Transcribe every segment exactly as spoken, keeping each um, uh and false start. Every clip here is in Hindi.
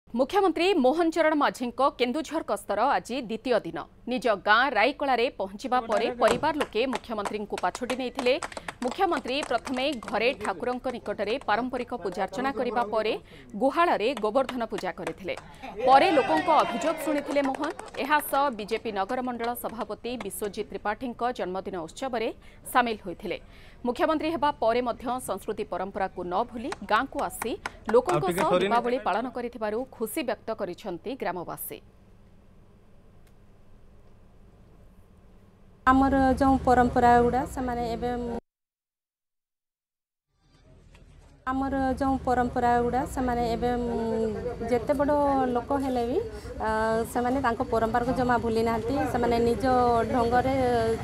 मुख्यमंत्री मोहन चरण माझी केन्दुझर गस्तर आज द्वितीय दिन निज गाँ राईकलार पहुंचा पर परिवार लोके मुख्यमंत्री को पाछोटी नहीं। मुख्यमंत्री प्रथमे घरे ठाकुर निकट में पारंपरिक पूजार्चना करने पर गुहाल गोवर्धन पूजा करते लोकों अभियोग शुणी मोहन। यह बीजेपी नगर मंडल सभापति विश्वजीत त्रिपाठी जन्मदिन उत्सव में सामिल होते। मुख्यमंत्री हेबा परे मध्य संस्कृति परंपरा को न भूली गाँ को आसी लोकों दीपावली पालन करिथिबारु खुशी व्यक्त करिसेंती ग्रामवासी। आमर जो परंपरा गुड़ा से आमर जो परंपरा गुड़ा से जेते बड़ लोक हेले भी से माने तांको परंपरा को जमा भूली नांती। से निज ढंगरे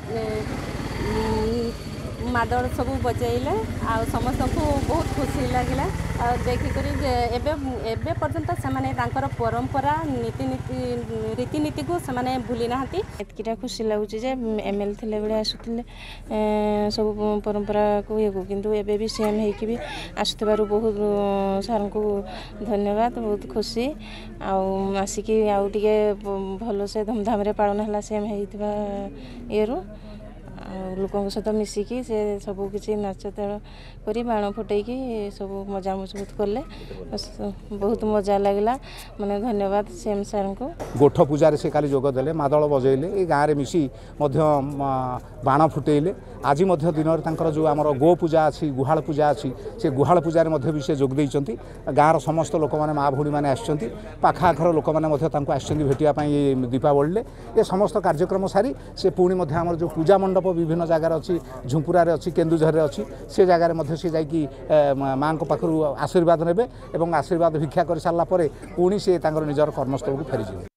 मादल सब बजाइले आ समस्त को बहुत खुशी लगे देखिक एबे पर्यंत से परंपरा नीति नीति रीतिनीति को से भूली ना। एतकीटा खुशी लगुच एम एल थे बड़े आसुले सब परंपरा को ये किंतु एबे भी सीएम होगी भी आसुबार बहुत सार को धन्यवाद। बहुत खुशी आसिकी आउ टे भल से धूमधाम रे पालन है सीएम होता ये लोकों सहित मिसिकी से सब किसी नाच ताल कर बाण फुटैकी सब मजा मजबूत कले बहुत मजा लगला। मैंने धन्यवाद सीएम सार को। गोठ पूजा से काली जोगदे मादल बजैले ये गाँव में मिसी बाण फुटेले। आज दिन जो आम गो पूजा अच्छी गुहाल पूजा अच्छी से गुहाल पूजार भी से जोग देइचंती। गाँव समस्त लोक मैंने माँ भौणी मैंने आसछंती पाखाआखर लोक मैंने भेटापी दीपावली ये समस्त कार्यक्रम सारी से पुणी आम जो पूजा मंडप विभिन्न जगार अच्छी झुंपुरार अच्छी केन्दुझर अच्छी से जगार सी जाकि माँ पाखु आशीर्वाद नेबे एवं आशीर्वाद भिक्षा कर सारापर पुणी से निजर कर्मस्थल को फेरीजे।